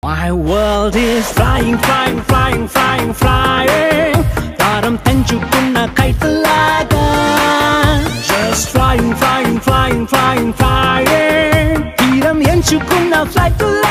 My world is flying, flying, flying, flying, flying. Taram tenchukunna kaitalaga. Just flying, flying, flying, flying, flying. Tiram enchukunna flight.